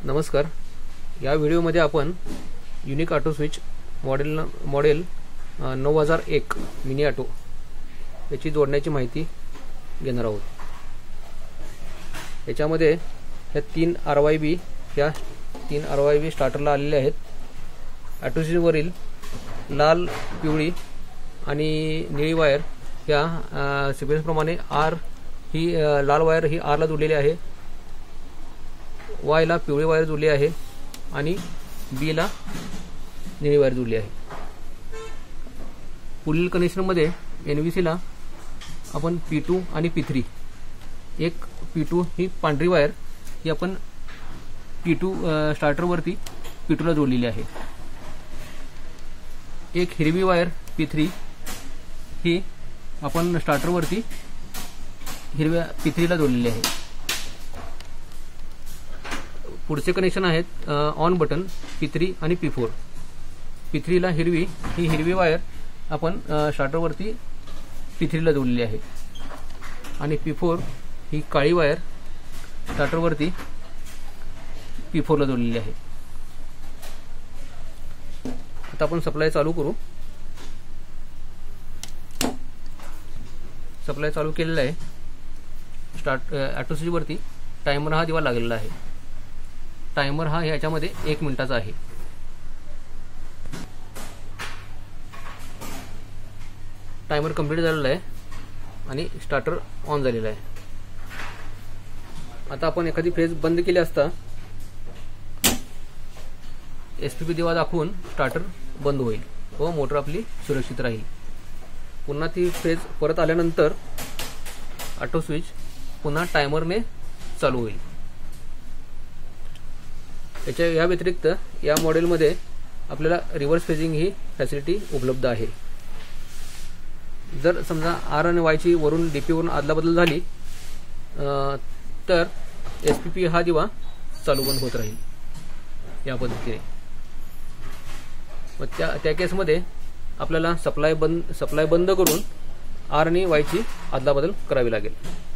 नमस्कार. या व्हिडिओमध्ये आपण unique auto switch model 9001 mini auto याची जोडण्याची माहिती घेणार आहोत. याच्यामध्ये ह्या 3 RYB स्टार्टरला आलेले आहेत. ऑटो स्विचवरील लाल, पिवळी आणि निळी वायर ह्या सिक्वेन्सप्रमाणे ही लाल वायर ही R ला जोडलेली आहे, Y ला पिवळी वायर जोडली आहे आणि B ला निळी वायर जोडली आहे. पुढील कनेक्शनमध्ये NVC ला आपण P2 आणि P3, एक P2 ही पांढरी वायर ही आपण P2 स्टार्टरवरती P2 ला जोडलेली आहे. एक हिरवी वायर P3 ही आपण स्टार्टरवरती हिरव्या P3 ला जोडलेली आहे. पुढचे कनेक्शन आहेत ऑन बटन P3 आणि P4. P3 ला ही हिरवी वायर आपण स्टार्टरवरती P3 ला जोडलेली आहे आणि P4 ही काळी वायर स्टार्टरवरती P4 ला जोडलेली आहे. आता आपण सप्लाय चालू करू. सप्लाय चालू केलेला आहे. ऑटो स्विचवरती टायमर हा दिवा लागलेला आहे. टायमर हा ह्याच्यामध्ये 1 मिनिटाचा आहे. टायमर कंप्लीट झालेला आहे आणि स्टार्टर ऑन झालेला आहे. आता आपण एखादी फेज बंद केली असता SPP दिवा दाखवून स्टार्टर बंद होईल व मोटर आपली सुरक्षित राहील. पुन्हा ती फेज परत आल्यानंतर ऑटो स्विच पुन्हा टायमरने चालू होईल. या व्यतिरिक्त या मॉडेलमध्ये आपल्याला रिव्हर्स फेजिंग ही फॅसिलिटी उपलब्ध आहे. जर समजा R आणि Y ची वरून DP वरून अदलाबदल झाली तर SPP हा दिवा चालू बंद होत राहील या पद्धतीने. मग त्या केसमध्ये आपल्याला सप्लाय बंद करून R आणि Y ची अदलाबदल करावी लागेल.